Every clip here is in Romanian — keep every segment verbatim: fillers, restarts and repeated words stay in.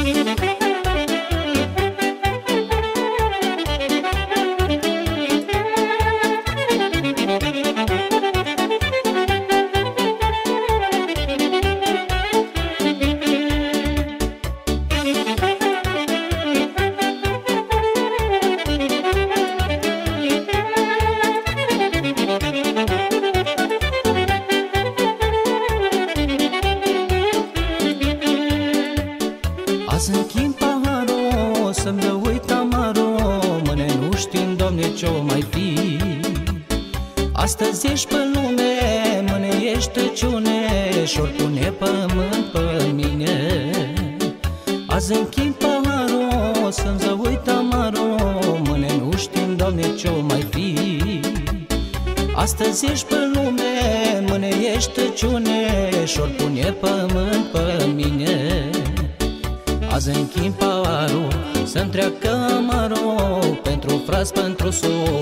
Azi închin paharul să-mi dă uit amarul, mâine nu știm, Doamne, ce-o mai fi. Astăzi ești pe lume, mâine ești tăciune, și-or pune pământ pe mine. Azi închin paharul să-mi dă uit amarul, mâine nu știm, Doamne, ce-o mai fi. Astăzi ești pe lume, mâine ești tăciune, și-or pune pământ pe mine. Azi închin paharul să-mi treacă amarul, pentru frați, pentru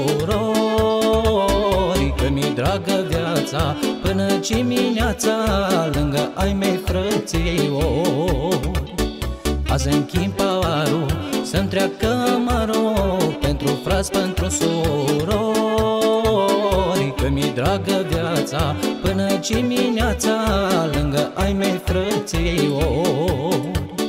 surori, că mi-e dragă viața până dimineața, lângă ai mei frățiori. Azi închin paharul să-mi treacă amarul, pentru frați, pentru surori, că mi-e dragă viața până dimineața, lângă ai mei frățiori.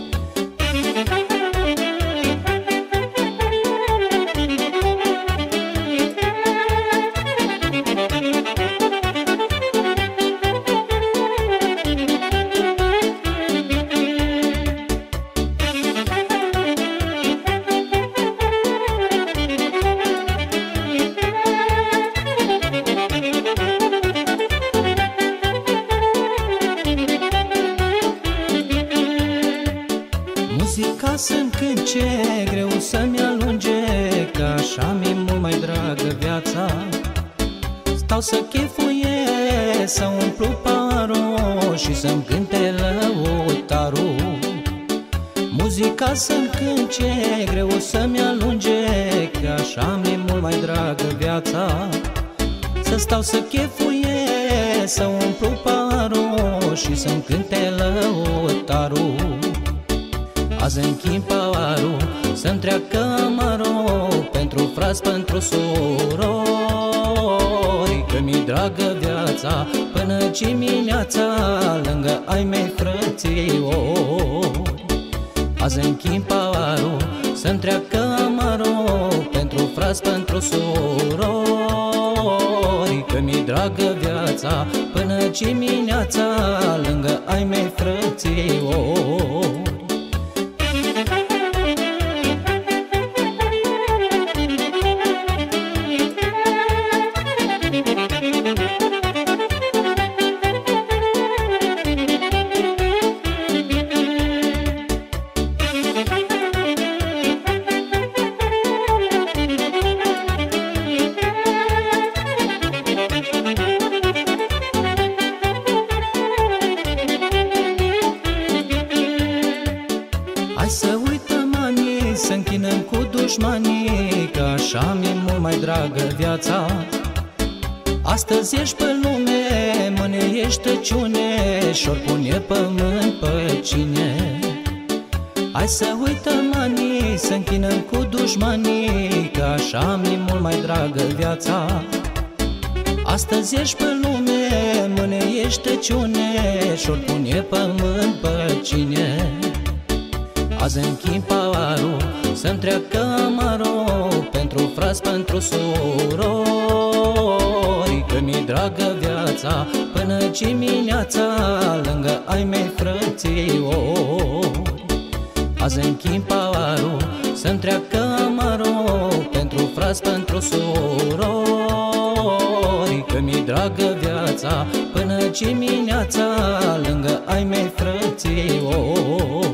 Muzica să-mi cânce, greu să-mi alunge, că așa mi-e mult mai dragă viața. Stau să chefuie, să umplu paharul și să-mi cânte lăutarul. Muzica să-mi cânce, greu să-mi alunge, că așa mi-e mult mai dragă viața. Să stau să chefuie, să umplu paharul și să-mi cânte lăutarul. Azi închin paharul să-mi treacă amarul, pentru frați, pentru surori, că mi-e dragă viața până dimineața, lângă ai mei frățiori. Azi închin paharul să-mi treacă amarul, pentru frați, pentru surori, că mi-e dragă viața până dimineața, lângă ai mei frățiori. Hai să uităm anii, să închinăm cu dușmanii, că așa mi-e mult mai dragă viața. Astăzi ești pe lume, mâine ești tăciune, și-or pune pământ pe cine. Hai să uităm anii, să închinăm cu dușmanii, că așa mi-e mult mai dragă viața. Astăzi ești pe lume, mâine ești tăciune, și-or pune pământ pe cine. Azi închin paharul să-mi treacă amarul, pentru frați, pentru surori, că mi-e dragă viața până dimineața, lângă ai mei frățiori. Azi închin paharul să-mi treacă amarul, pentru frați, pentru surori, că mi-e dragă viața până dimineața, lângă ai mei frățiori.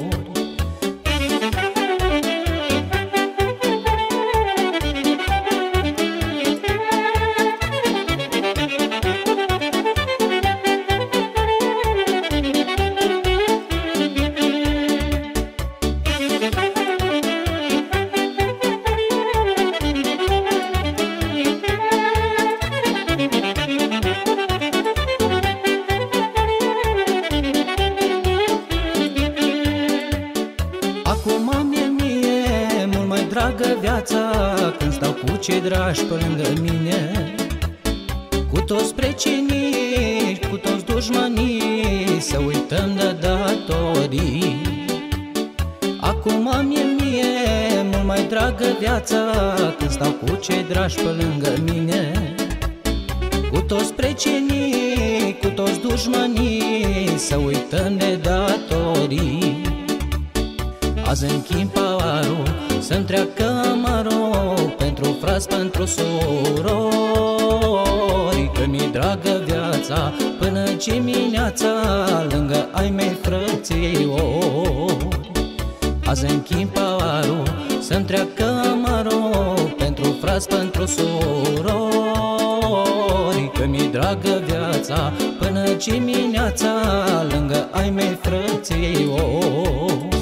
Acum mi-e mie mult mai dragă viața când stau cu cei dragi pe lângă mine. Cu toți precinii, cu toți dușmanii, să uităm de datorii. Acum mi-e mie mult mai dragă viața când stau cu cei dragi pe lângă mine. Cu toți precinii, cu toți dușmanii, să uităm de datorii. Azi închid paharul să-mi treacă amarul, pentru frați, pentru surori, că mi-e dragă viața până dimineața lângă ai mei frățiori. Azi închid paharul să-mi treacă amarul, pentru frați, pentru surori, că mi-e dragă viața până dimineața lângă ai mei frățiori.